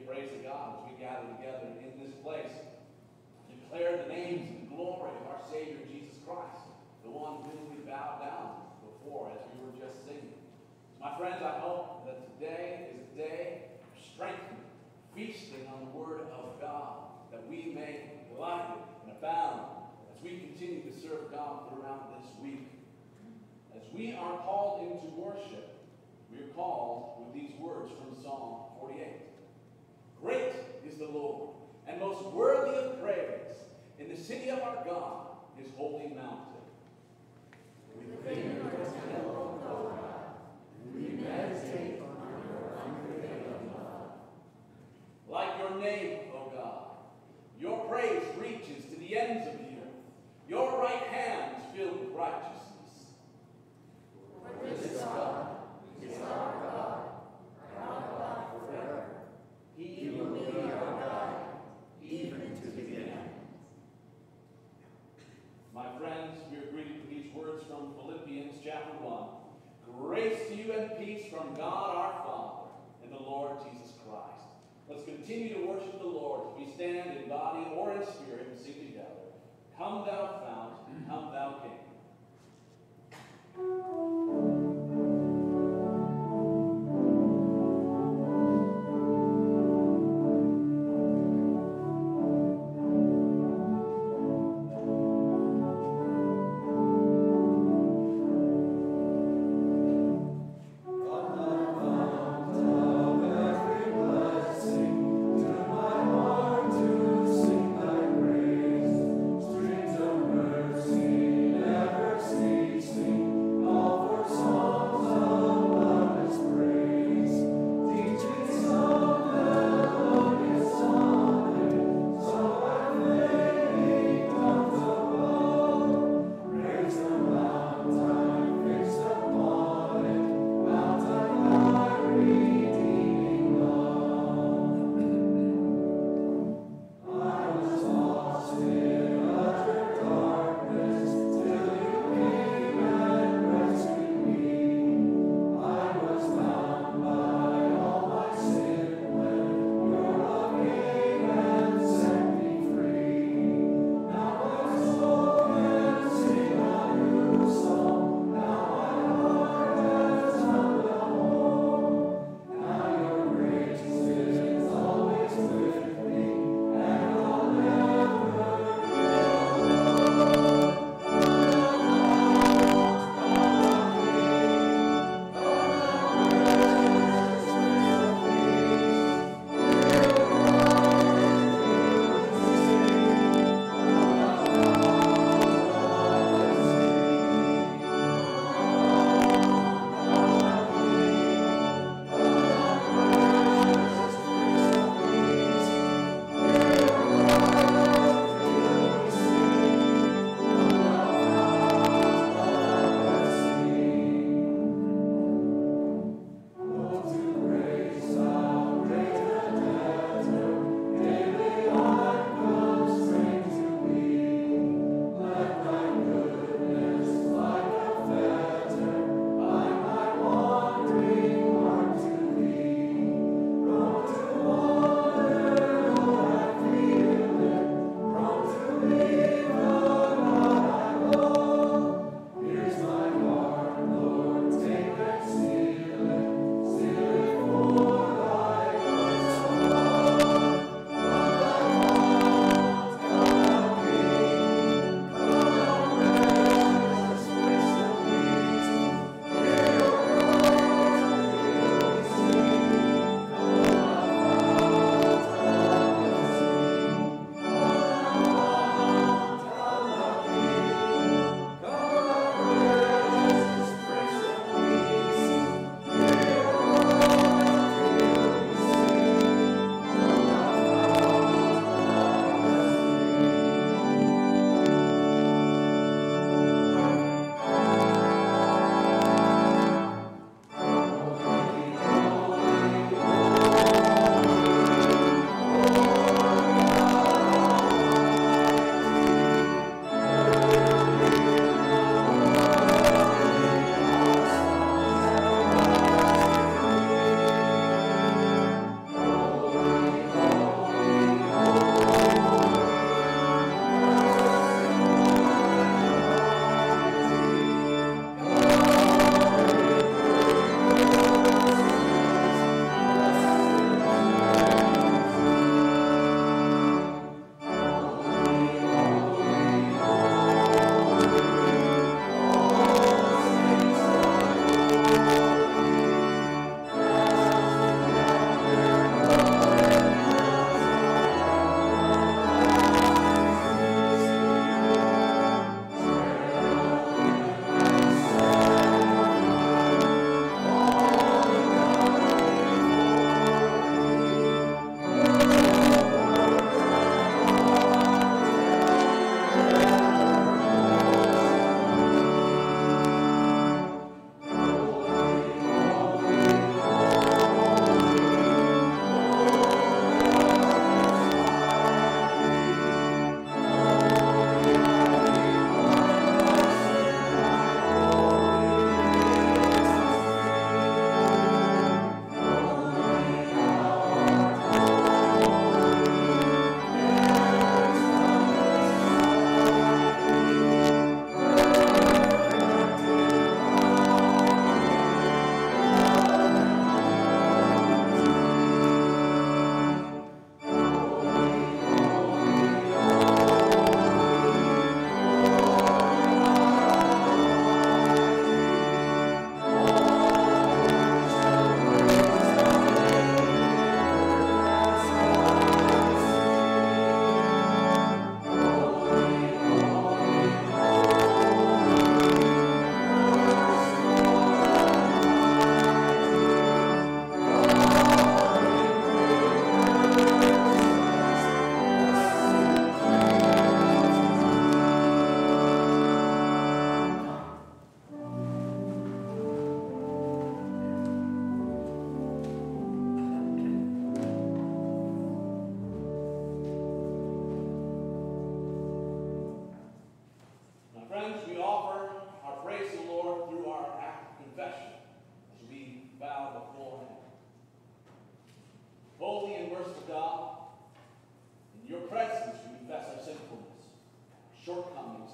praise to God as we gather together in this place. Declare the names and glory of our Savior Jesus Christ, the one whom we bow down before as we were just singing. My friends, I hope that today is a day of strengthening, feasting on the Word of God, that we may delight and abound as we continue to serve God throughout this week. As we are called into worship, we are called with these words from Psalm 48. Great is the Lord, and most worthy of praise, in the city of our God, his holy mountain. Within your temple, O God, we meditate on your unfailing love. Like your name, O God, your praise reaches to the ends of the earth. Your right hand is filled with righteousness. For this God is our God, our God forever. He will be our guide, even to the end. My friends, we are greeted with these words from Philippians chapter 1. Grace to you and peace from God our Father and the Lord Jesus Christ. Let's continue to worship the Lord as we stand in body or in spirit and sing together. Come thou fount, come thou King. All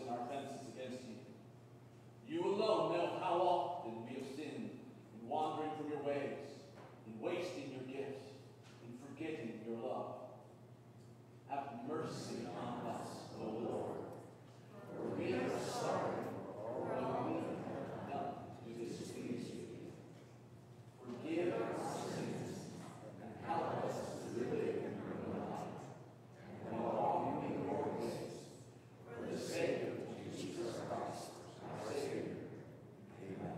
in our offenses against you. You alone know how often we have sinned in wandering from your ways, in wasting your gifts, in forgetting your love. Have mercy on us, O Lord, for we are sorry for all we have done to displease you. Forgive our sins and help us to live in your light and walk in your ways, for the sake of Jesus Christ, our Savior. Amen.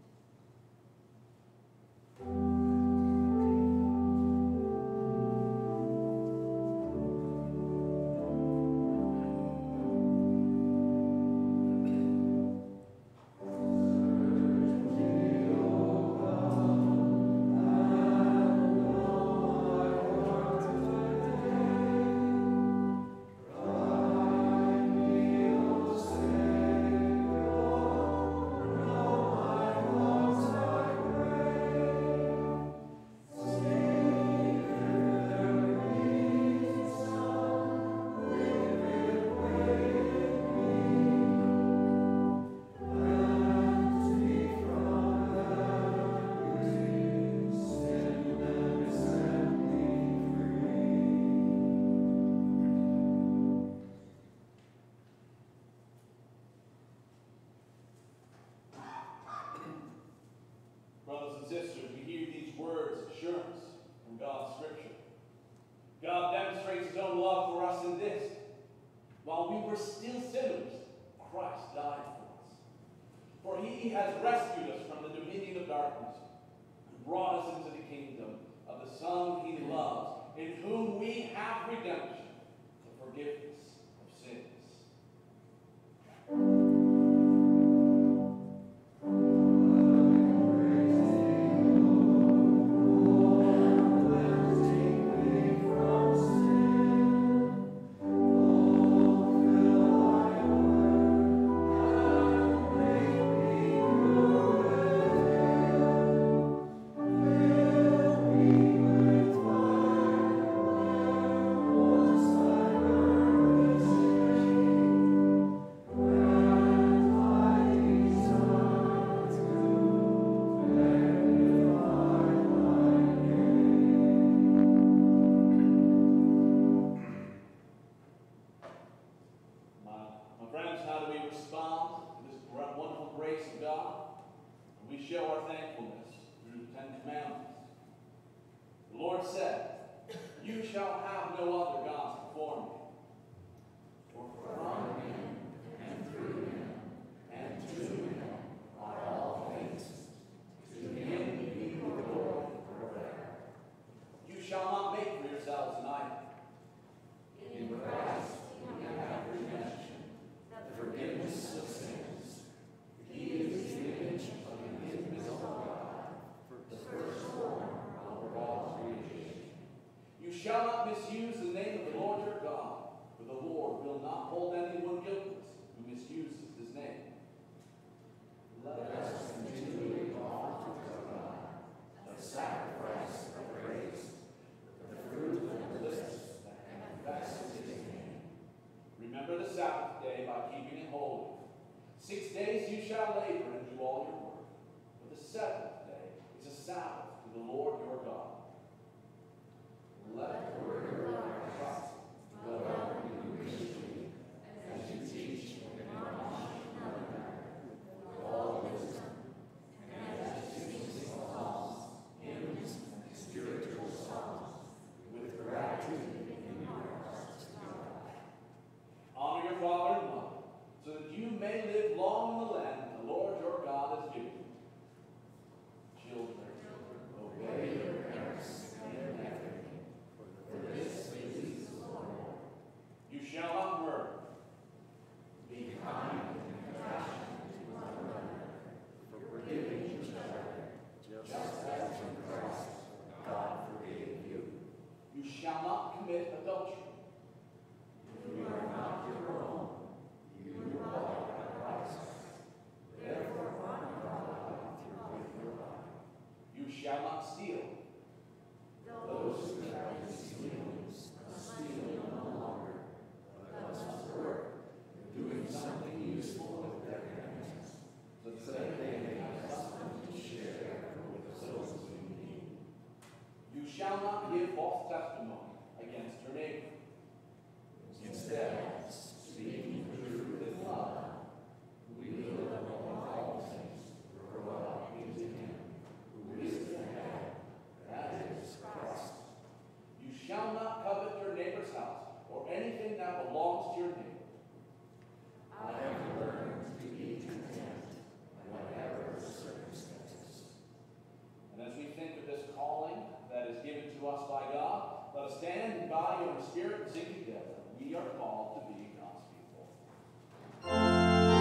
Brothers and sisters, we hear these words of assurance from God's Scripture. God demonstrates His own love for us in this: while we were still sinners, Christ died for us. For He has rescued us from the dominion of darkness and brought us into the kingdom of the Son He loves, in whom we have redemption, the forgiveness of sins. Show our thankfulness through the Ten Commandments. The Lord said, "You shall have no other gods before me." For from Him and through Him and to Him are all things. To Him be the glory forever. You shall not make for yourselves an idol. In Christ we have redemption, the forgiveness of sins. He is the image of the invisible God, the firstborn over all creation. You shall not misuse the name of the Lord your God, for the Lord will not hold anyone guiltless who misuses His name. Let us continually offer to God the sacrifice of praise, the fruit of the lips that confesses His name. Remember the Sabbath day by keeping it holy. 6 days you shall labor and do all your work, but the seventh day is a Sabbath to the Lord your God. Let the word of our trust go out in you richly, as you teach and admonish one another with all wisdom, and as you sing psalms, hymns, not give false testimony against your neighbor. Instead, speaking the truth in love, we will in all things grow up into him who is the head, that is Christ. You shall not covet your neighbor's house or anything that belongs to your neighbor. I have learned to be content, whatever the circumstances. And as we think of this calling that is given to us by God, let us stand in body and spirit and sing together. We are called to be God's people.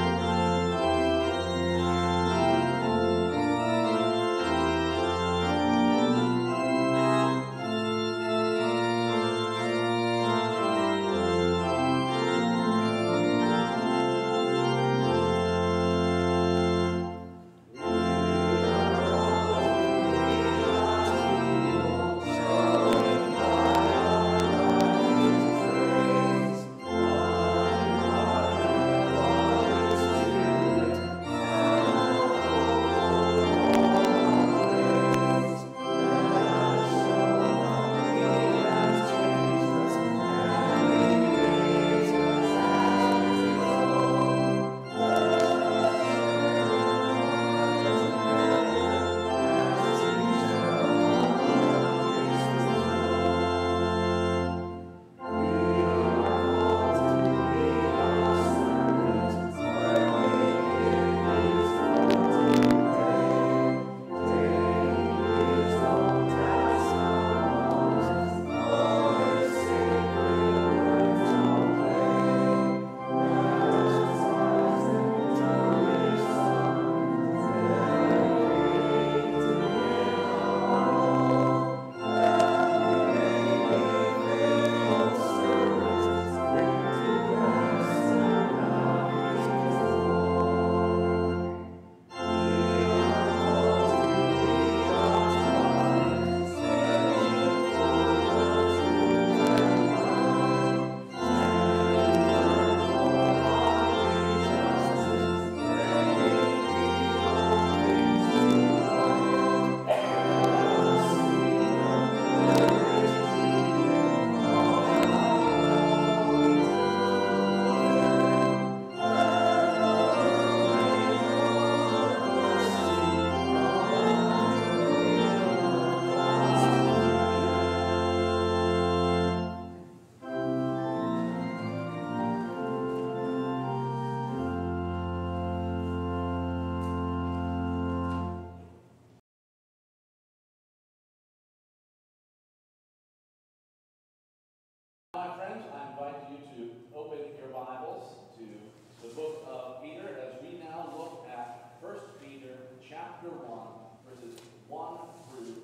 My friends, I invite you to open your Bibles to the book of Peter as we now look at 1 Peter chapter 1, verses 1 through,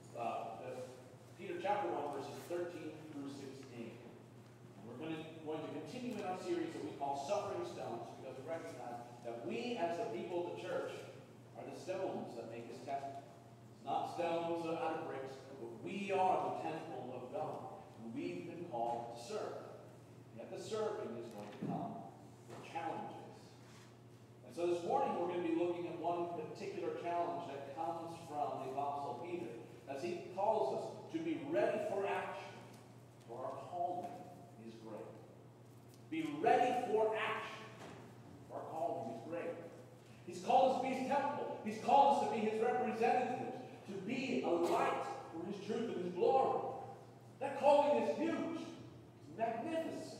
Peter chapter 1, verses 13 through 16. And we're going to continue in our series that we call Suffering Stones, because we recognize that we as the people of the church are the stones that make this temple. It's not stones out of bricks, but we are the temple of God. We've been called to serve. Yet the serving is going to come with challenges. And so this morning we're going to be looking at one particular challenge that comes from the Apostle Peter, as he calls us to be ready for action, for our calling is great. Be ready for action, for our calling is great. He's called us to be his temple. He's called us to be his representatives, to be a light for his truth and his glory. That calling is huge. It's magnificent.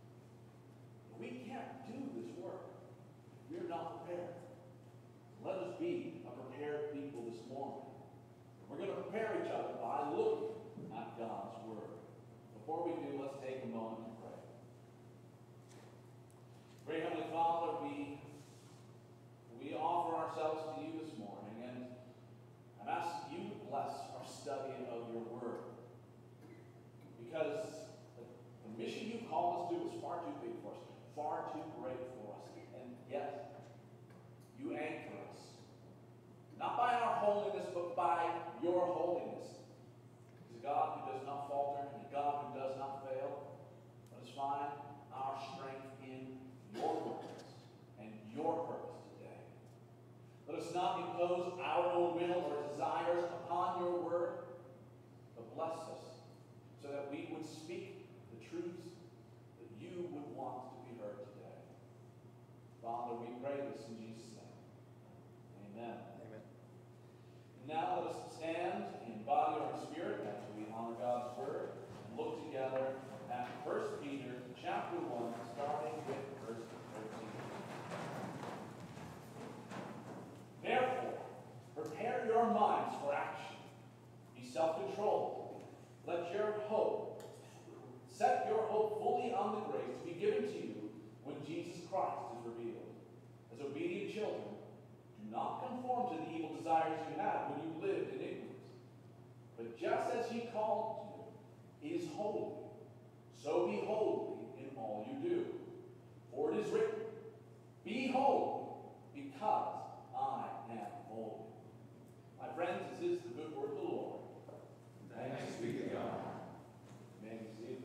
We can't do this work if we're not prepared. Let us be a prepared people this morning. We're going to prepare each other by looking at God's Word. Before we do, let's take a moment to pray. Great Heavenly Father, we offer ourselves to you this morning and ask you to bless our study of your Word. Because the mission you called us to is far too big for us, far too great for us. And yet, you anchor us. Not by our holiness, but by your holiness. He's a God who does not falter, and a God who does not fail. Let us find our strength in your words and your purpose today. Let us not impose our own will or desires upon your word, but bless us speak the truths that you would want to be heard today. Father, we pray this in Jesus' name. Amen. Amen. Now let us stand in body or in spirit as we honor God's word and look together at 1 Peter chapter 1, starting with verse 13. Therefore, prepare your minds for action. Be self-controlled. Set your hope fully on the grace to be given to you when Jesus Christ is revealed. As obedient children, do not conform to the evil desires you had when you lived in ignorance. But just as he called you is holy, so be holy in all you do. For it is written, be holy, because I am holy. My friends, this is the good word of the Lord. Thanks be to God. You may be seated.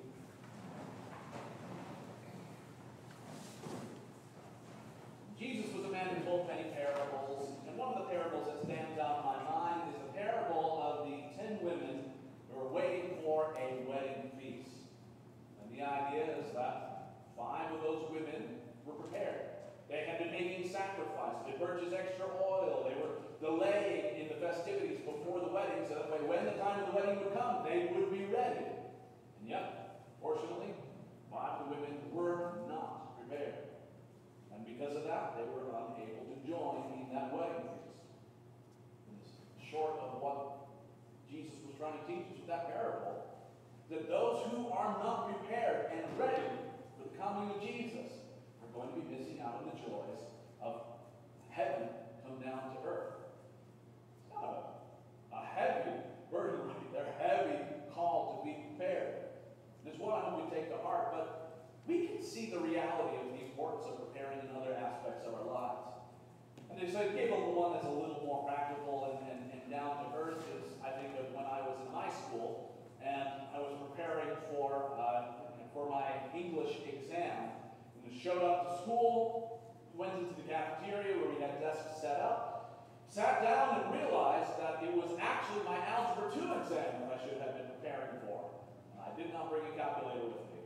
Jesus was a man who told many parables, and one of the parables that stands out in my mind is the parable of the 10 women who were waiting for a wedding feast. And the idea is that 5 of those women were prepared. They had been making sacrifices. They purchased extra oil. They were delaying in the festivities before the wedding, so that way when the time of the wedding would come, they would be ready. And yet, fortunately, 5 of the women were not prepared. And because of that, they were unable to join in that wedding feast. And it's short of what Jesus was trying to teach us with that parable, that those who are not prepared and ready for the coming of Jesus are going to be missing out on the joys of heaven come down to earth. It's kind of a heavy burden, right? They're heavy call to be prepared. And it's what I hope we take to heart, but we can see the reality of the importance of preparing in other aspects of our lives. And so I gave them the one that's a little more practical and down to earth is, I think of when I was in high school and I was preparing for my English exam. And I showed up to school, went into the cafeteria where we had desks set up, sat down and realized that it was actually my Algebra 2 exam that I should have been preparing for. And I did not bring a calculator with me.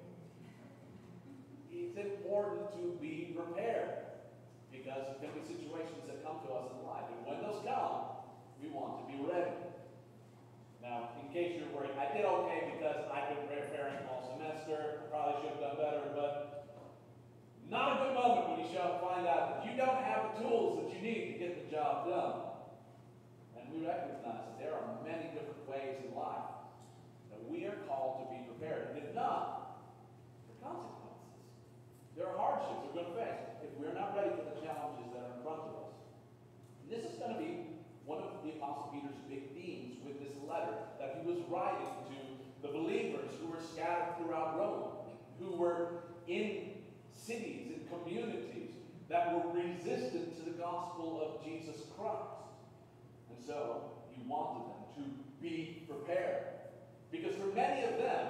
It's important to be prepared because there can be situations that come to us in life. And when those come, we want to be ready. Now, in case you're worried, I did okay because I've been preparing all semester. I probably should have done better, but not a good moment when you show up and find out that you don't have the tools that you need to get the job done. And we recognize that there are many different ways in life that we are called to be prepared. And if not, there are consequences. There are hardships we're going to face if we're not ready for the challenges that are in front of us. And this is going to be one of the Apostle Peter's big themes with this letter that he was writing to the believers who were scattered throughout Rome, who were in cities and communities that were resistant to the gospel of Jesus Christ. And so he wanted them to be prepared. Because for many of them,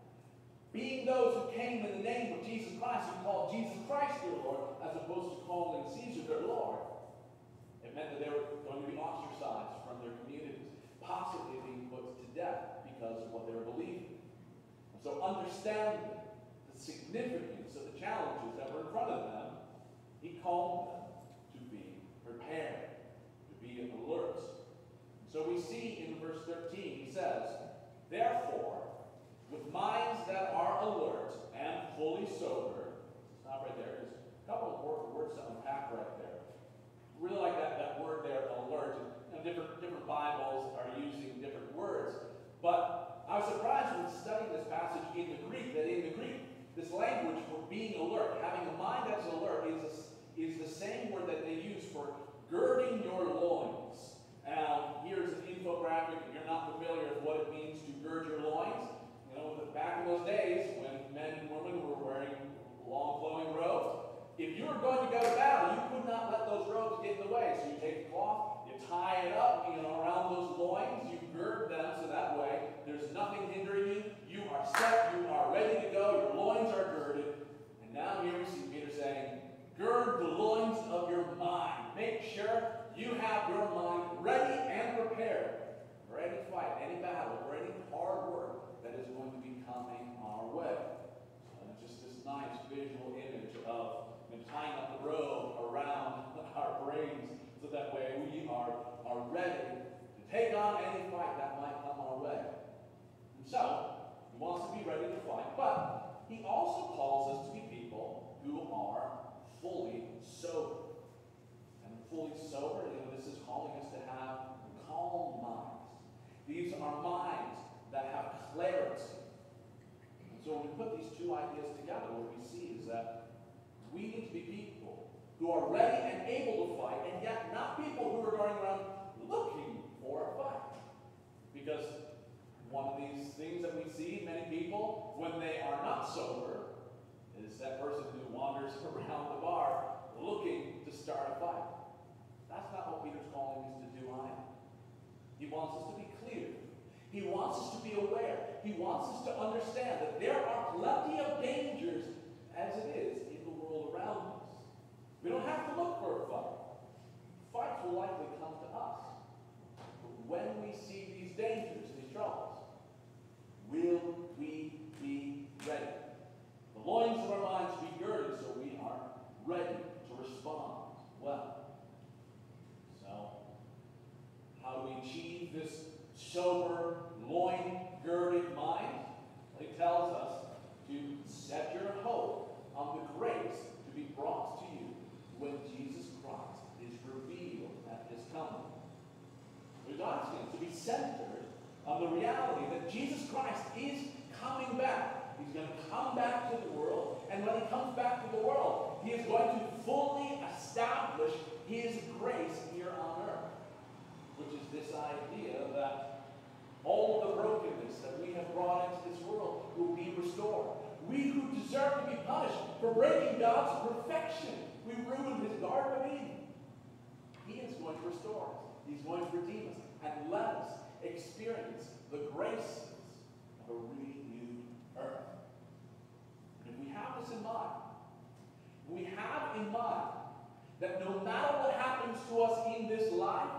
being those who came in the name of Jesus Christ, who called Jesus Christ their Lord, as opposed to calling Caesar their Lord, it meant that they were going to be ostracized from their communities, possibly being put to death because of what they were believing. And so understanding the significance of the challenges that were in front of them, he called them to be prepared, to be alert. So we see in verse 13, he says, therefore, with minds that are alert and fully sober, stop right there. There's a couple of words to unpack right there. Really like that word there, alert. And different Bibles are using different words. But I was surprised when studying this passage in the Greek, that in the Greek, this language for being alert, having a mind that's alert, is the same word that they use for girding your loins. Now, here's an infographic. If you're not familiar with what it means to gird your loins, you know, back in those days when men and women were wearing long flowing robes, if you were going to go to battle, you could not let those robes get in the way. So you take the cloth, you tie it up, around those loins, you gird them so that way there's nothing hindering you. You are set, you are ready to go, your loins are girded. And now here we see Peter saying, gird the loins of your mind. Make sure you have your mind ready and prepared for any fight, any battle, or any hard work that is going to be coming So that way we are ready to take on any fight that might come our way. And so, he wants to be ready to fight, but he also calls us to be people who are fully sober. And fully sober, this is calling us to have calm minds. These are minds that have clarity. And so when we put these two ideas together, what we see is that we need to be people who are ready and able to fight, and yet not people who are going around looking for a fight. Because one of these things that we see in many people when they are not sober is that person who wanders around the bar looking to start a fight. That's not what Peter's calling us to do either. He wants us to be clear. He wants us to be aware. He wants us to understand that there are plenty of dangers as it is in the world around us. We don't have to look for a fight. Fights will likely come to us. But when we see these dangers, these troubles, will we be ready? The loins of our minds be girded so we are ready to respond well. So, how do we achieve this sober, loin-girded mind? Well, he tells us to set your hope on the grace to be brought to you when Jesus Christ is revealed at his coming. We're asking to be centered on the reality that Jesus Christ is coming back. He's going to come back to the world, and when he comes back to the world, he is going to fully establish his grace here on earth, which is this idea that all of the brokenness that we have brought into this world will be restored. We who deserve to be punished for breaking God's perfection, we ruined his Garden of Eden. He is going to restore us. He's going to redeem us and let us experience the graces of a renewed earth. And if we have this in mind, we have in mind that no matter what happens to us in this life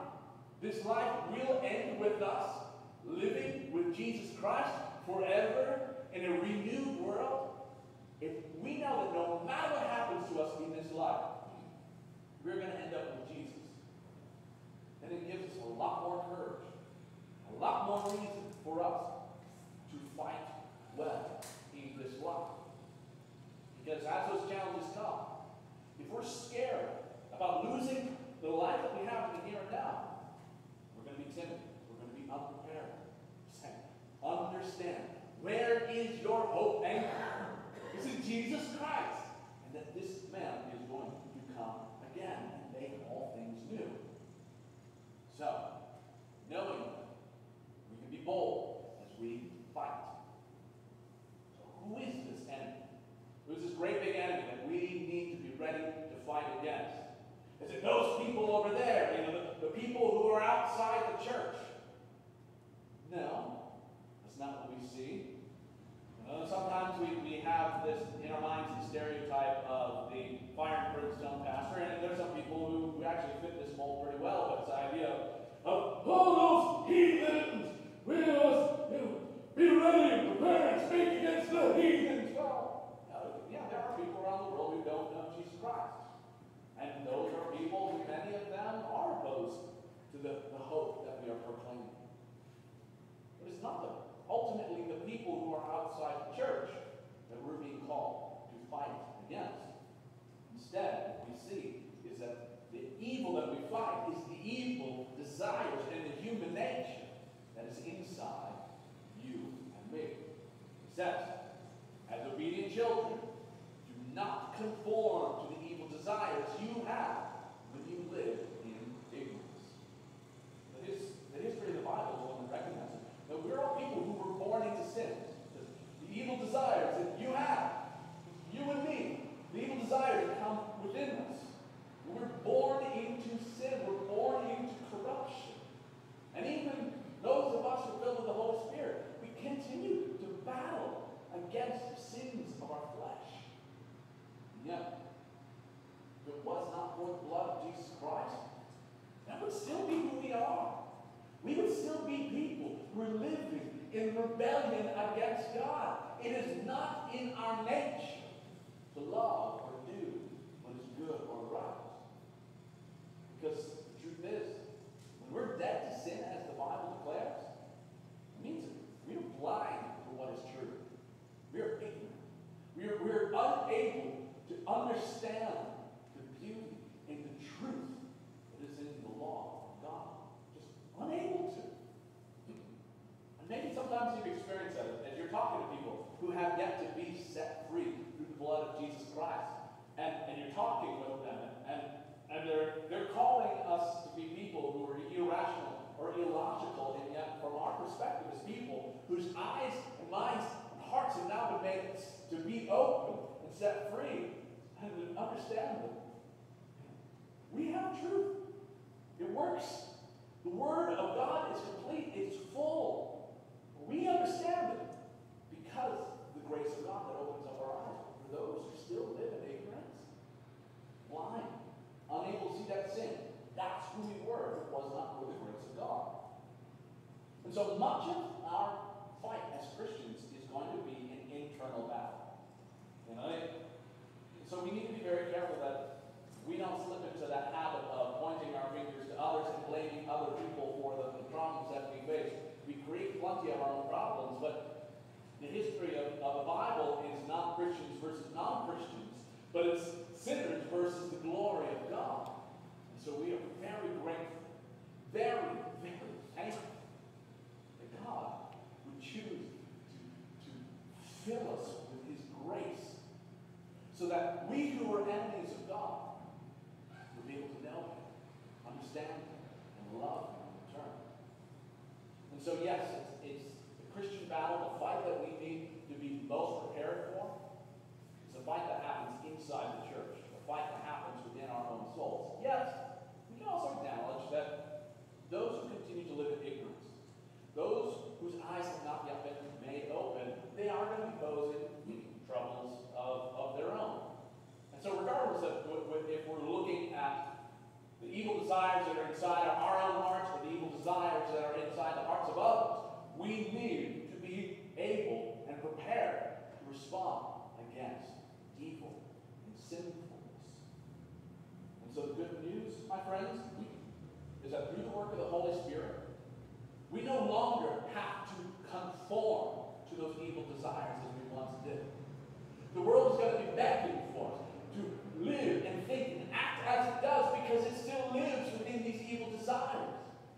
will end with us living with Jesus Christ forever in a renewed world. If we know that no matter what happens to us in this life, we're going to end up with Jesus, then it gives us a lot more courage, a lot more reason for us to fight well in this life. Because as those challenges come, if we're scared about losing the life that we have in the here and now, we're going to be timid. We're going to be unprepared. Understand, where is your hope anchored? It's in Jesus Christ. And that this man is going to come again and make all things new. So, knowing that, we can be bold as we fight. So who is this enemy? Who is this great big enemy that we need to be ready to fight against? Is it those people over there? The people who are outside the church? No, that's not what we see. Sometimes we have this in our minds, the stereotype of the fire and brimstone pastor, and there's some people who actually fit this mold pretty well, but it's the idea of all those heathens, we must be ready and prepare and speak against the heathens. Well, yeah, there are people around the world who don't know Jesus Christ. And those are people who, many of them, are opposed to the hope that we are proclaiming. But it's not ultimately the people who are outside the church that we're being called to fight against. Instead, what we see is that the evil that we fight is the evil desires and the human nature that is inside you and me. It says, as obedient children, do not conform to the evil desires you have when you live in ignorance. The history of the Bible is one that recognizes that we're all people who were born into sin. The evil desires that you have, you and me, the evil desires that come within us. We're born into sin. We're born into corruption. And even those of us who are filled with the Holy Spirit, we continue to battle against the sins of our flesh. And yet, if it was not for the blood of Jesus Christ, that would still be who we are. We would still be people who are living in rebellion against God. It is not in our nature to love or do what is good or right. Because unable to understand the beauty and the truth that is in the law of God. Just unable to. And maybe sometimes you've experienced that as you're talking to people who have yet to be set free through the blood of Jesus Christ. And you're talking with them, and they're calling us to be people who are irrational or illogical, and yet from our perspective as people whose eyes and minds and hearts have now been made to be open and set free and to understand them. We have truth. It works. The Word of God is complete. It's full. We understand it because of the grace of God that opens up our eyes for those who still live in ignorance, blind, unable to see that sin. That's who we were if it was not for the grace of God. And so much of our fight as Christians is going to be an internal battle. So we need to be very careful that we don't slip into that habit of pointing our fingers to others and blaming other people for the problems that we face. We create plenty of our own problems, but the history of the Bible is not Christians versus non-Christians, but it's sinners versus the glory of God. And so we are very grateful, very, very thankful that God would choose to fill us with His grace so that we who are enemies of God would be able to know Him, understand Him, and love Him in return. And so yes, it's the Christian battle, the fight that we need to be most prepared for. It's a fight that happens inside the church, a fight that happens within our own souls. Yes, we can also acknowledge that those who continue to live in ignorance, those whose eyes have not yet been made open, they are going to be posing troubles of their own. And so regardless of if we're looking at the evil desires that are inside our own hearts or the evil desires that are inside the hearts of others, we need to be able and prepared to respond against evil and sinfulness. And so the good news, my friends, is that through the work of the Holy Spirit, we no longer have to conform to those evil desires as we once did. The world is going to be begging for us to live and think and act as it does because it still lives within these evil desires.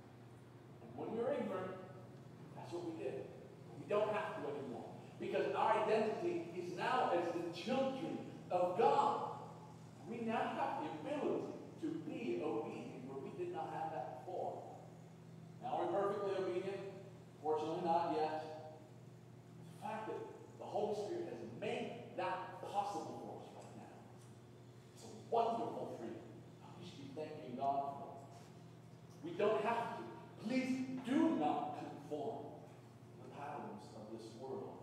And when we were ignorant, that's what we did. We don't have to anymore because our identity is now as the children of God. We now have the ability to be obedient where we did not have that before. Now we're perfectly obedient. Fortunately not yet. The fact that the Holy Spirit has made that possible for us right now. It's a wonderful freedom. We should be thanking God for it. We don't have to. Please do not conform to the patterns of this world.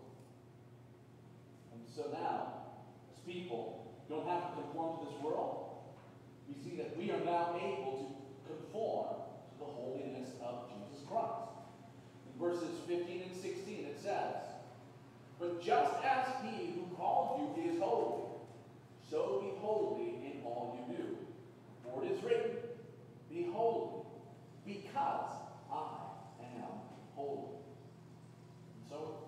And so now, as people don't have to conform to this world, we see that we are now able to conform to the holiness of Jesus Christ. In verses 15 and 16 it says, "But just as He who called you is holy, so be holy in all you do. For it is written, be holy, because I am holy." And so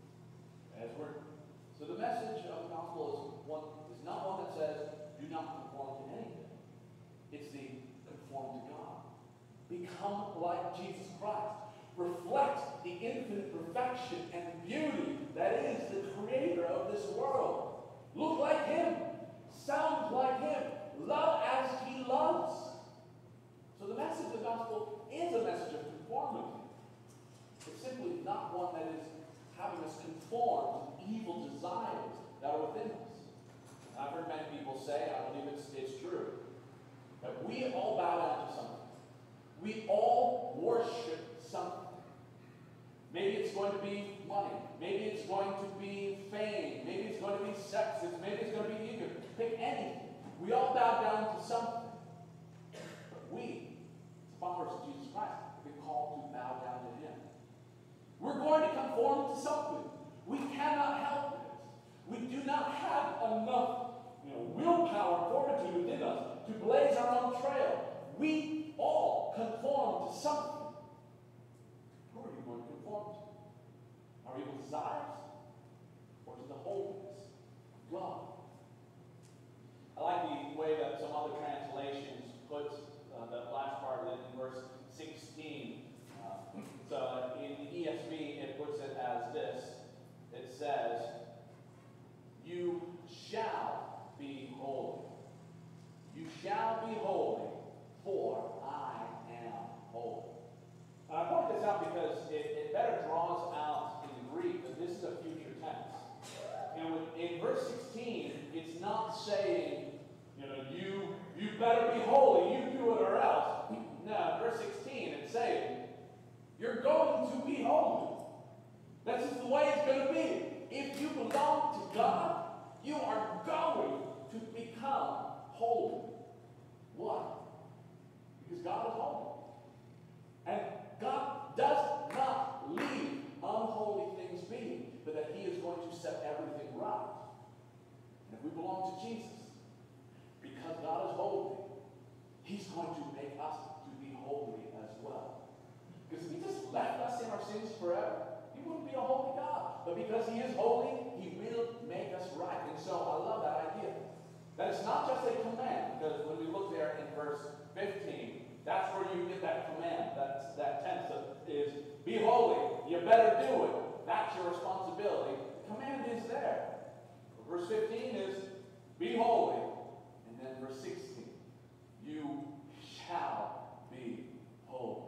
the message of the gospel is not one that says, do not conform to anything. It's the conform to God. Become like Jesus Christ. Reflect the infinite perfection and beauty that is the creator of this world. Look like Him. Sound like Him. Love as He loves. So the message of the gospel is a message of conformity. It's simply not one that is having us conform to evil desires that are within us. And I've heard many people say, I believe it's true, that we all bow down to something. We all worship something. Maybe it's going to be money. Maybe it's going to be fame. Maybe it's going to be sex. Maybe it's going to be ego. Pick anything. We all bow down to something. But we, as followers of Jesus Christ, have been called to bow down to Him. We're going to conform to something. We cannot help it. We do not have enough willpower, fortitude within us to blaze our own trail. We all conform to something. Who are you going to conform to? Our evil desires or to the holiness of God? verse 16, it's not saying, you better be holy, you do it or else. No, verse 16, it's saying, you're going to be holy. That's just the way it's going to be. If you belong to God, you are going to become holy. Why? Because God is holy. And God does not leave unholy things be, but that He is going to set everything right. And if we belong to Jesus, because God is holy, He's going to make us to be holy as well. Because if He just left us in our sins forever, He wouldn't be a holy God. But because He is holy, He will make us right. And so I love that idea. That it's not just a command, because when we look there in verse 15, that's where you get that command. That tense is, be holy. You better do it. That's your responsibility. The command is there. Verse 15 is, be holy. And then verse 16, you shall be holy.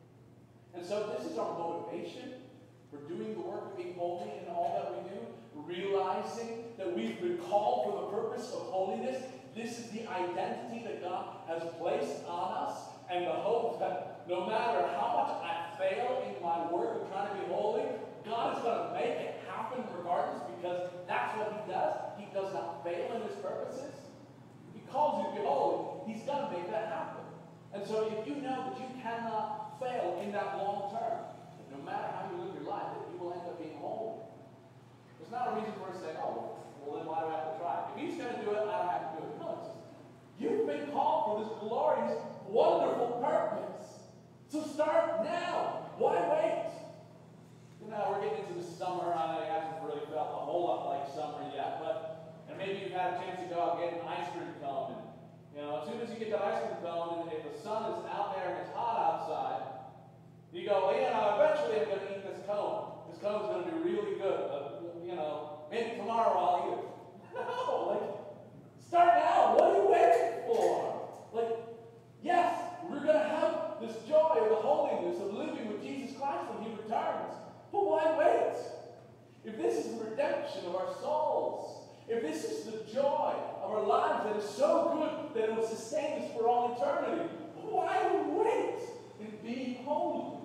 And so this is our motivation for doing the work of being holy in all that we do, realizing that we've been called for the purpose of holiness. This is the identity that God has placed on us, and the hope that no matter how much I fail in my work of trying to be holy, God is going to make it happen regardless, because that's what He does. He does not fail in His purposes. He calls you to be holy. He's going to make that happen. And so if you know that you cannot fail in that long term, no matter how you live your life, that you will end up being holy, there's not a reason for us to say, oh, well then why do I have to try? If He's going to do it, I don't have to do it. No, it's just, you've been called for this glorious, wonderful purpose. So start now. Why wait? We're getting into the summer. I haven't really felt a whole lot like summer yet, and maybe you've had a chance to go out and get an ice cream cone. And, as soon as you get that ice cream cone, and if the sun is out there and it's hot outside, you go, well, eventually I'm going to eat this cone. This cone's going to be really good. Maybe tomorrow I'll eat it. No, start now. What are you waiting for? Yes, we're going to have this joy of the holiness of living with Jesus Christ when He returns. But why wait? If this is the redemption of our souls, if this is the joy of our lives that is so good that it will sustain us for all eternity, why wait in being holy?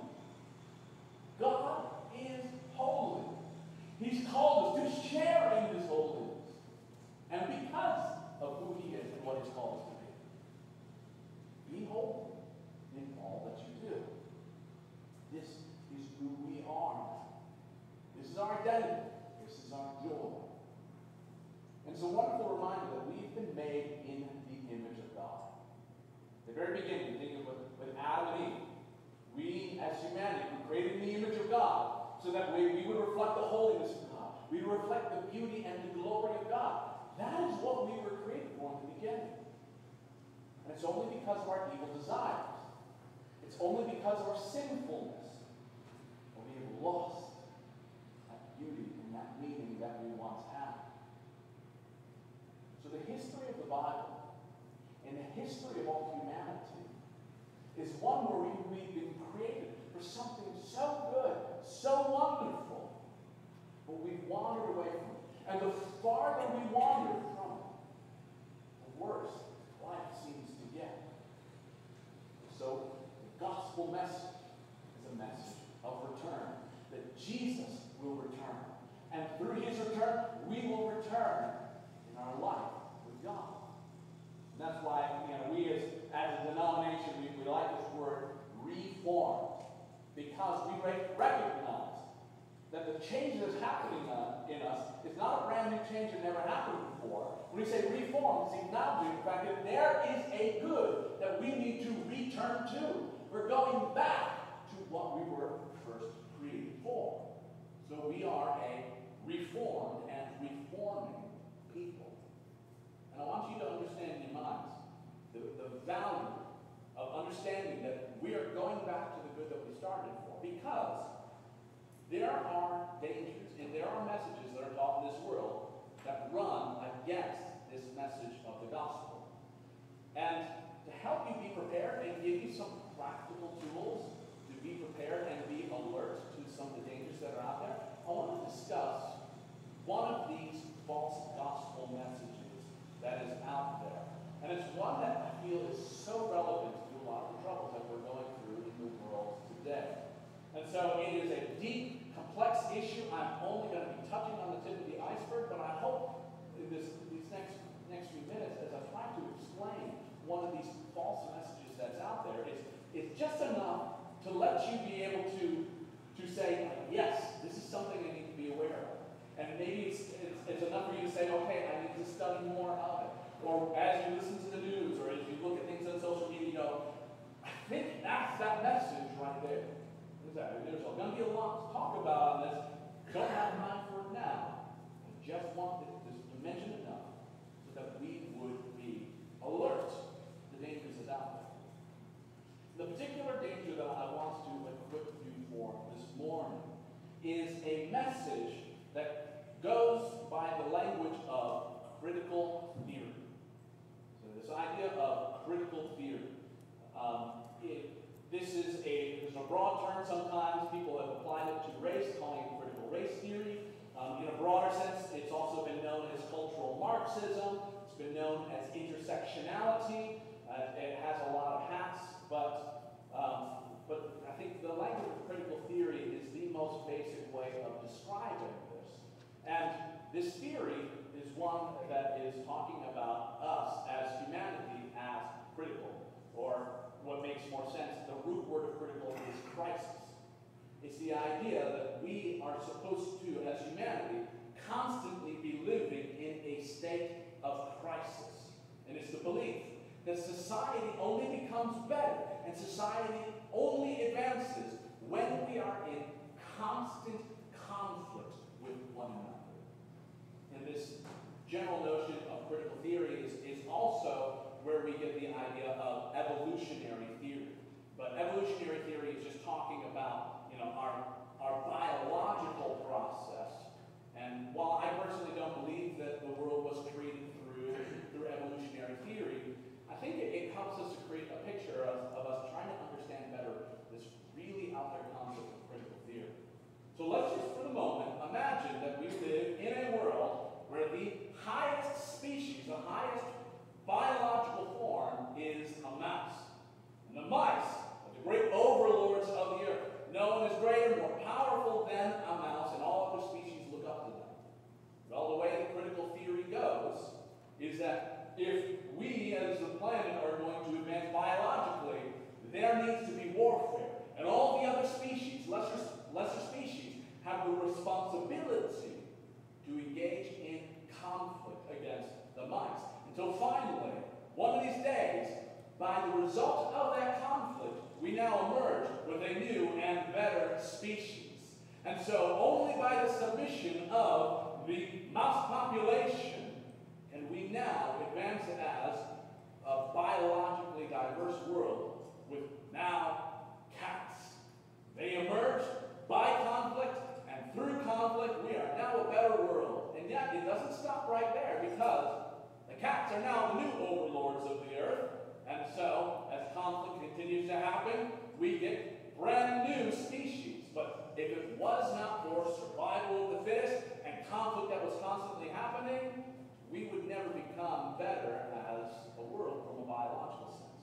God is holy. He's called us to share in His holiness. And because of who He is and what He's called us to be holy in all that you do. This is who we are. This is our identity. This is our joy. And it's a wonderful reminder that we've been made in the image of God. At the very beginning, you think of with Adam and Eve. We, as humanity, were created in the image of God, so that we would reflect the holiness of God. We would reflect the beauty and the glory of God. That is what we were created for in the beginning. And it's only because of our evil desires. It's only because of our sinfulness that we have lost that beauty and that meaning that we once had. So the history of the Bible and the history of all humanity is one where we've been created for something so good, so wonderful, but we've wandered away from it. And the farther we wander from it, the worse life seems to get. So the gospel message is a message of return, that Jesus will return. And through His return, we will return in our life with God. And that's why we as a denomination, we like this word reformed, because we recognize that the change that's happening in us is not a brand new change that never happened before. When we say reformed, it's acknowledging the fact that there is a good that we need to return to. We're going back to what we were first created for. So we are a reformed and reforming people. And I want you to understand in your minds the value of understanding that we are going back to the good that we started for. Because there are dangers and there are messages that are taught in this world that run against this message of the gospel. And to help you be prepared and give you some practical tools to be prepared and be alert to some of the dangers that are out there, I want to discuss one of these false gospels cultural messages that is out there. And it's one that I feel is so relevant to a lot of the troubles that we're going through in the world today. And so it is a deep, complex issue. I'm only going to be touching on the tip of the iceberg, but I hope in these next few minutes, as I try to explain one of these false messages that's out there, it's just enough to let you be able to say, yes, this is something I need to be aware of. And maybe it's enough for you to say, okay, I need to study more of it. Or as you listen to the news, or as you look at things on social media, you go, I think that's that message right there. There's going to be a lot to talk about on this. Don't have time for it now. I just want to mention enough so that we would be alert to the dangers that's out there. The particular danger that I want to equip you for this morning is a message that goes by the language of critical theory. So this idea of critical theory. This is a broad term sometimes. People have applied it to race, calling it critical race theory. In a broader sense, it's also been known as cultural Marxism. It's been known as intersectionality. It has a lot of hats, but I think the language of critical theory is the most basic way of describing this. And this theory is one that is talking about us as humanity as critical, or what makes more sense, the root word of critical is crisis. It's the idea that we are supposed to, as humanity, constantly be living in a state of crisis. And it's the belief that society only becomes better and society only advances when we are in constant conflict with one another. And this general notion of critical theory is also where we get the idea of evolutionary theory. But evolutionary theory is just talking about, our biological process. And while I personally don't believe that the world was created through evolutionary theory, I think it helps us to create a picture of us trying to understand better this really out there concept of critical theory. So let's just for the moment imagine that we live in a world where the highest species, the highest biological form is a mouse. And the mice are the great overlords of the earth. No one is greater, more powerful than a mouse, and all other species look up to them. Well, the way the critical theory goes is that if we as the planet are going to advance biologically, there needs to be warfare. And all the other species, lesser species, have the responsibility to engage in conflict against the mice. Until finally, one of these days, by the result of that conflict, we now emerge with a new and better species. And so only by the submission of the mouse population can we now advance as a biologically diverse world with now cats. They emerge by conflict, and through conflict, we are now a better world. And yet, it doesn't stop right there, because the cats are now the new overlords of the earth. And so, as conflict continues to happen, we get brand new species. But if it was not for survival of the fittest and conflict that was constantly happening, we would never become better as a world from a biological sense.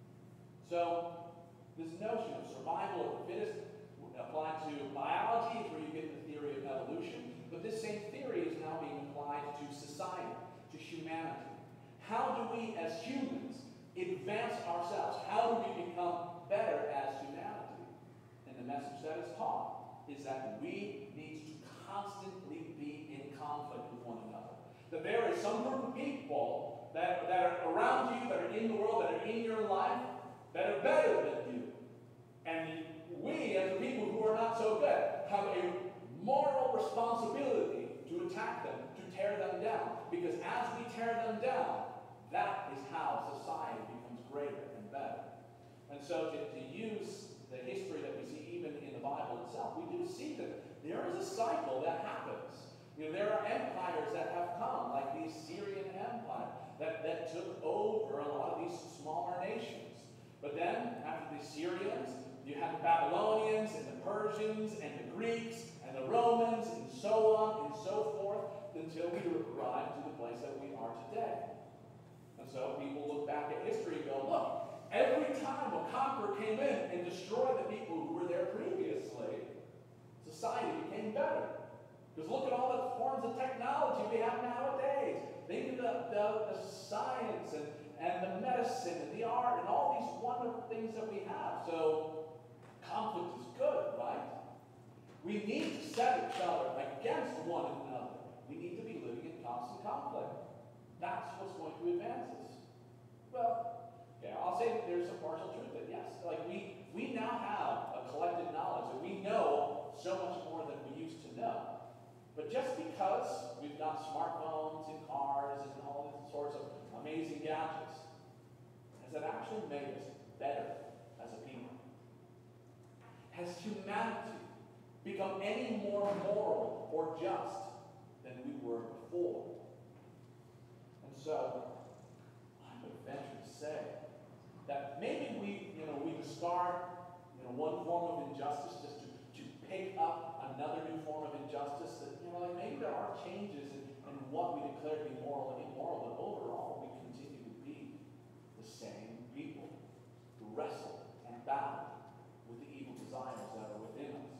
So, this notion of survival of the fittest applied to biology is where you get the theory of evolution. But this same theory is now being applied to society, to humanity. How do we as humans advance ourselves? How do we become better as humanity? And the message that is taught is that we need to constantly be in conflict with one another. That there is some group of people that are around you, that are in the world, that are in your life, that are better than you. And we, as the people who are not so good, have a moral responsibility to attack them, to tear them down. Because as we tear them down, that is how society becomes greater and better. And so to use the history that we see even in the Bible itself, we do see that there is a cycle that happens. There are empires that have come, like the Assyrian Empire, that took over a lot of these smaller nations. But then, after the Assyrians, you had the Babylonians and the Persians and the Greeks and the Romans and so on and so forth, until we arrived to the place that today. And so people look back at history and go, look, every time a conqueror came in and destroyed the people who were there previously, society became better. Because look at all the forms of technology we have nowadays. Think of the science and the medicine and the art and all these wonderful things that we have. So conflict is good, right? We need to set each other against one another. We need to be living in constant conflict. That's what's going to advance us. Well, okay, I'll say that there's some partial truth that yes, like we now have a collective knowledge that we know so much more than we used to know. But just because we've got smartphones and cars and all these sorts of amazing gadgets, has it actually made us better as a people? Has humanity become any more moral or just than we were before? And so, I would venture to say that maybe we discard one form of injustice just to pick up another new form of injustice. That maybe there are changes in what we declare to be moral and immoral, but overall we continue to be the same people who wrestle and battle with the evil desires that are within us.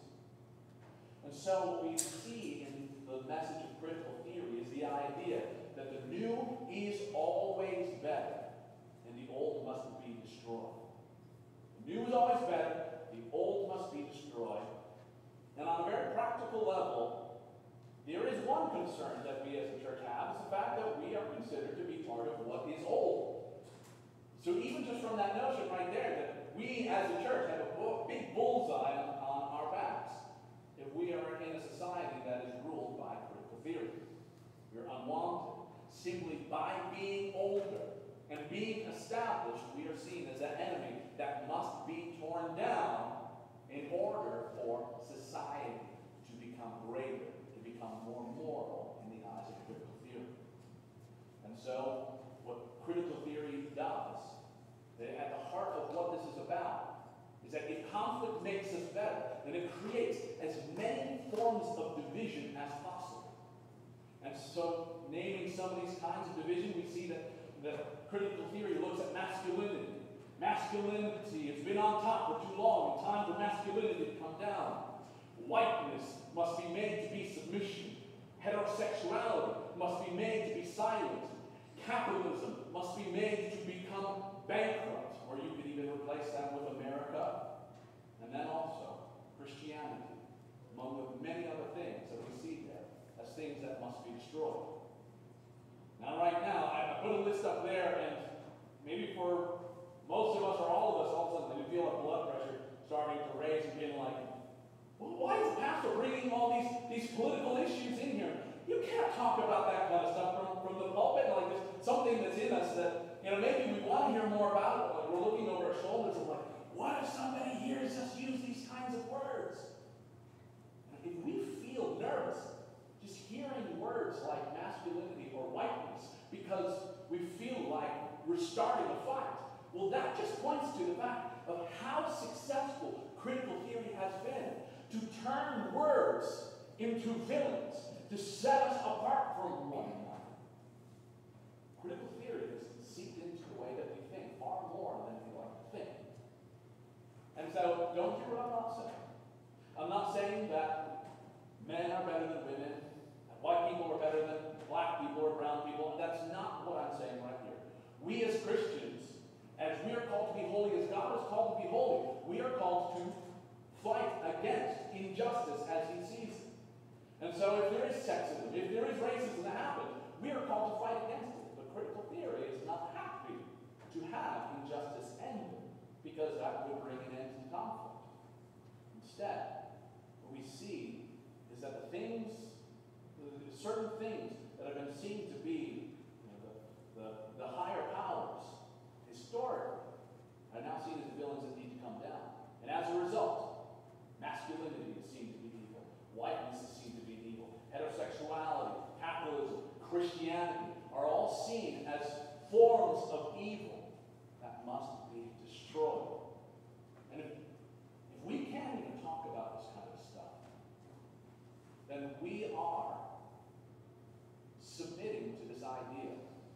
And so what we see in the message of critical theory is the idea that the new is always better and the old must be destroyed. The new is always better, the old must be destroyed. And on a very practical level, there is one concern that we as a church have, is the fact that we are considered to be part of what is old. So even just from that notion right there, that we as a church have a big bullseye on our backs, if we are in a society that is ruled by critical theory. We're unwanted. Simply by being older and being established, we are seen as an enemy that must be torn down in order for society to become greater, to become more moral in the eyes of critical theory. And so, what critical theory does, at the heart of what this is about, is that if conflict makes us better, then it creates as many forms of division as possible. And so, naming some of these kinds of division, we see that critical theory looks at masculinity. Masculinity has been on top for too long. It's time for masculinity to come down. Whiteness must be made to be submission. Heterosexuality must be made to be silent. Capitalism must be made to become bankrupt, or you could even replace that with America. And then also Christianity, among the many other things that we see there as things that must be destroyed. Now right now, I put a list up there, and maybe for most of us, or all of us, all of a sudden we feel our blood pressure starting to raise and being like, well, why is the pastor bringing all these political issues in here? You can't talk about that kind of stuff from the pulpit. Like there's something that's in us that, maybe we want to hear more about it. Like we're looking over our shoulders and like, what if somebody hears us use these kinds of words? And if we feel nervous just hearing words like masculinity or whiteness because we feel like we're starting a fight, well, that just points to the fact of how successful critical theory has been to turn words into villains, to set us apart from one another. Critical theory has seeped into the way that we think far more than we like to think. And so, don't hear what I'm not saying. I'm not saying that men are better than women, that white people are better than black people or brown people. That's not what I'm saying right here. We as Christians, as we are called to be holy, as God is called to be holy, we are called to fight against injustice as he sees it. And so if there is sexism, if there is racism that happens, we are called to fight against it. But critical theory is not happy to have injustice end, because that would bring an end to conflict. Instead, what we see is that certain things that have been seen to be the higher powers historically are now seen as the villains that need to come down. And as a result, masculinity is seen to be evil. Whiteness is seen to be evil. Heterosexuality, capitalism, Christianity are all seen as forms of evil that must be destroyed. And if we can't even talk about this kind of stuff, then we are submitting to this idea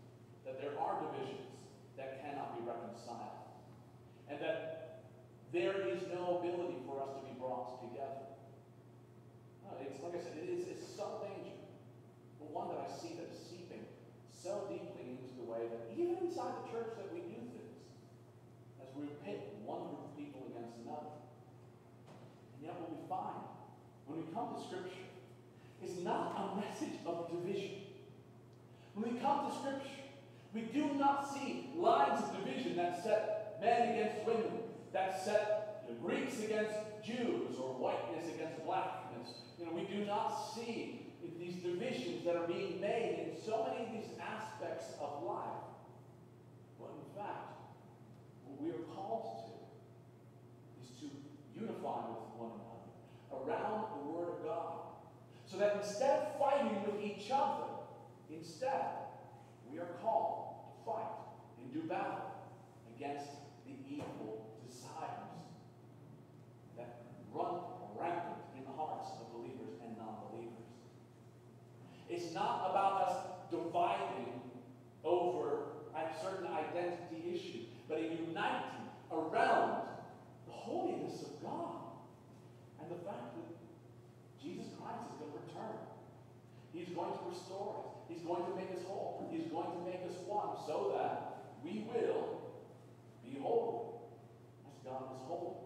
inside the church that we do things as we pit one group of people against another. And yet what we find when we come to Scripture is not a message of division. When we come to Scripture, we do not see lines of division that set men against women, that set Greeks against Jews, or whiteness against blackness. We do not see these divisions that are being made in so many of these aspects of life. But in fact, what we are called to is to unify with one another around the Word of God. So that instead of fighting with each other, instead, we are called to fight and do battle against the evil desires that run rampant in the hearts of believers and non-believers. It's not about us dividing over a certain identity issue, but a uniting around the holiness of God and the fact that Jesus Christ is going to return. He's going to restore us. He's going to make us whole. He's going to make us one so that we will be holy as God is holy.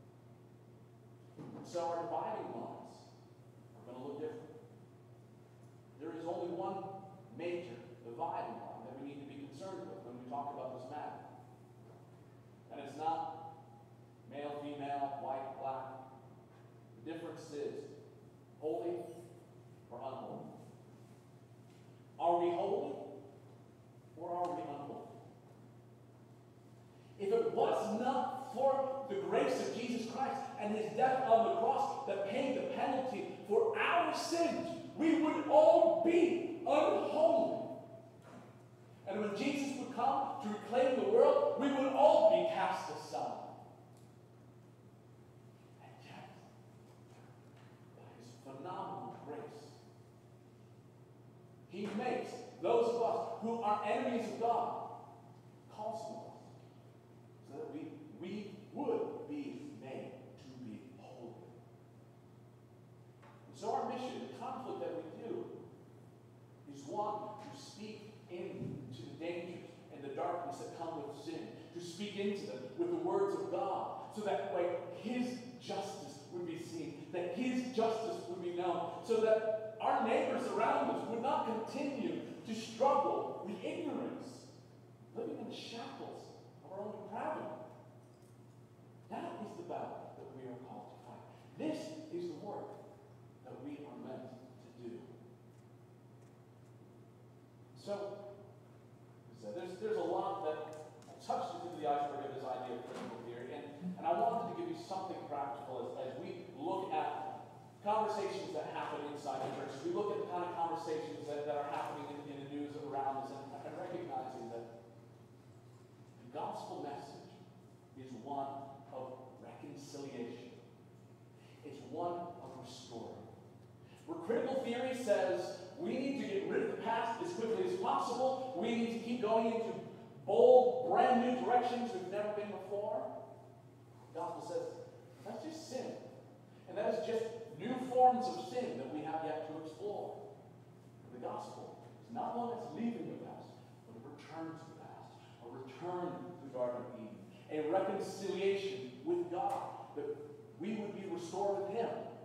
And so our dividing lines are going to look different. There is only one major dividing line that we need to be concerned with when we talk about this matter. And it's not male, female, white, black. The difference is holy or unholy. Are we holy or are we unholy? If it was not for the grace of Jesus Christ and his death on the cross that paid the penalty for our sins, we would all be unholy. And when Jesus would come to reclaim the world, we would all be cast aside. And yet, by his phenomenal grace, he makes those of us who are enemies of God cosmos, so that we would be made to be holy. And so our mission, the conflict that we do, is one to speak into the dangers and the darkness that come with sin, to speak into them with the words of God, so that way his justice would be seen, that his justice would be known, so that our neighbors around us would not continue to struggle with ignorance, living in the shackles of our own depravity. That is the battle that we are called to fight. This is the work that we are meant to do. So, there's a lot that touched into the iceberg of this idea of critical theory, and I wanted to give you something practical as we look at conversations that happen inside the church. We look at the kind of conversations that are happening in the news around us, and recognizing that the gospel message is one of reconciliation. It's one of restoring. Where critical theory says we need to get rid of the past as quickly as possible, we need to keep going into bold, brand new directions we've never been before, the gospel says that's just sin. And that is just new forms of sin that we have yet to explore. The gospel is not one that's leaving the past, but a return to the past, a return to the Garden of Eden, a reconciliation with God, that we would be restored with him,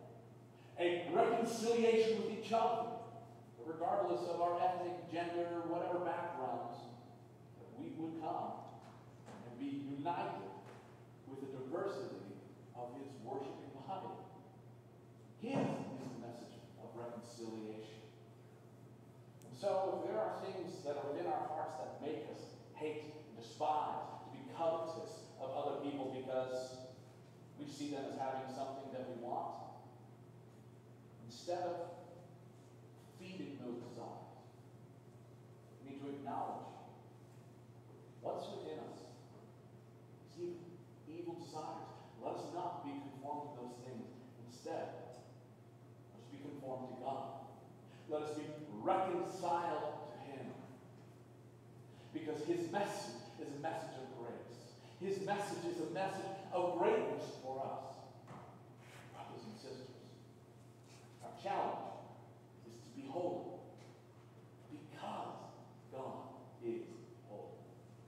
a reconciliation with each other, regardless of our ethnic, gender, whatever backgrounds, that we would come and be united with the diversity of his worshiping body. His is the message of reconciliation. And so if there are things that are within our hearts that make us hate and despise, to be covetous of other people because we see them as having something that we want, instead of feeding those desires, we need to acknowledge what's within us. See evil desires. Let us not be conformed to those things. Instead, let us be conformed to God. Let us be reconciled to him. Because his message is a message of grace. His message is a message of greatness for us. Brothers and sisters, our challenge is to be holy because God is holy.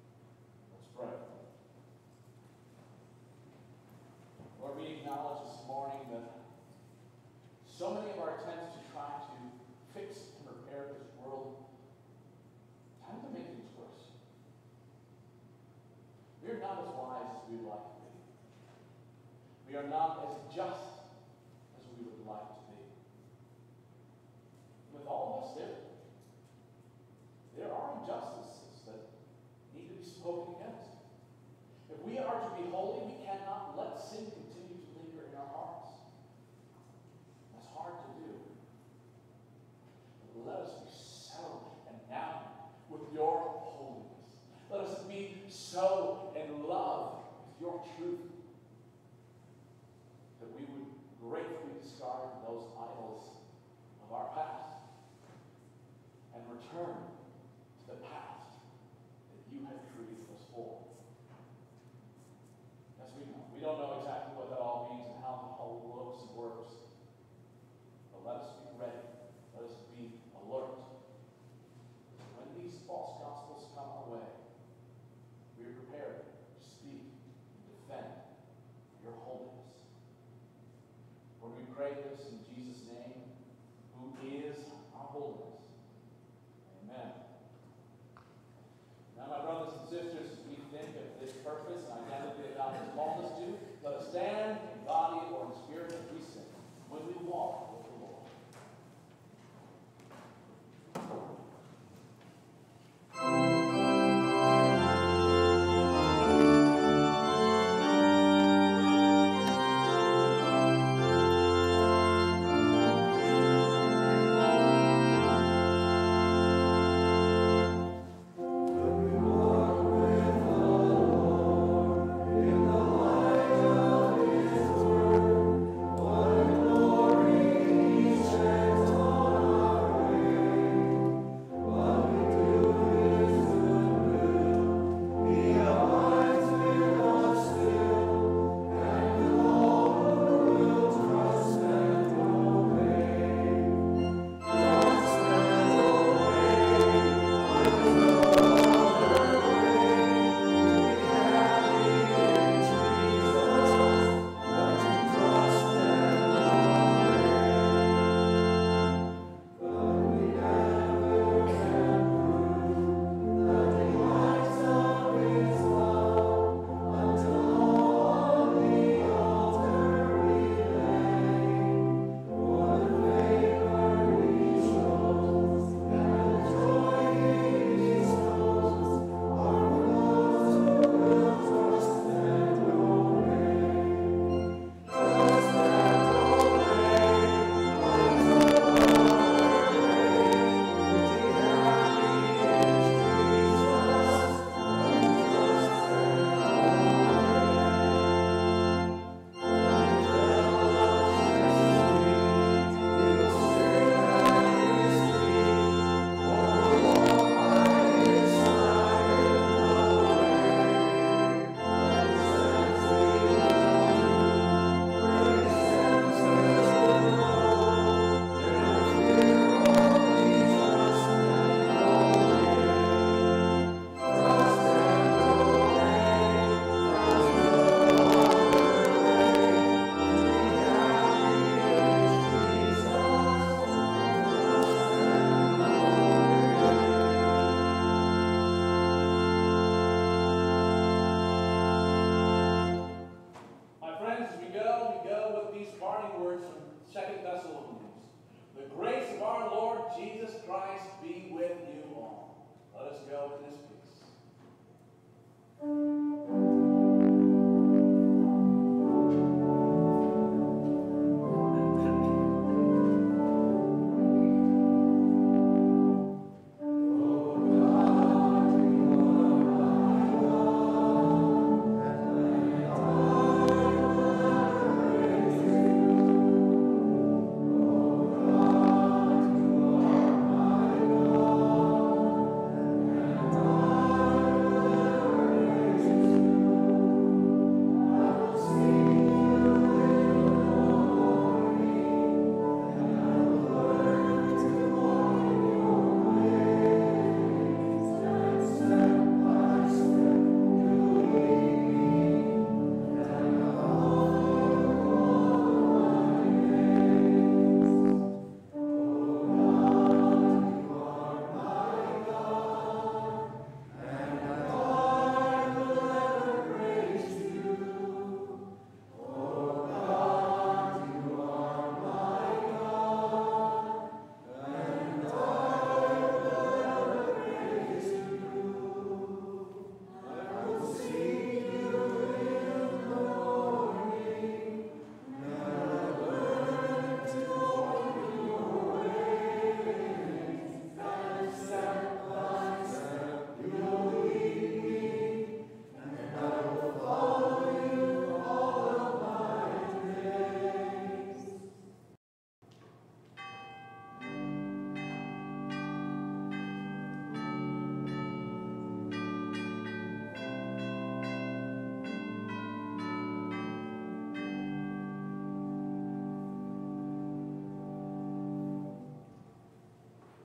Second Thessalonians. The grace of our Lord Jesus Christ be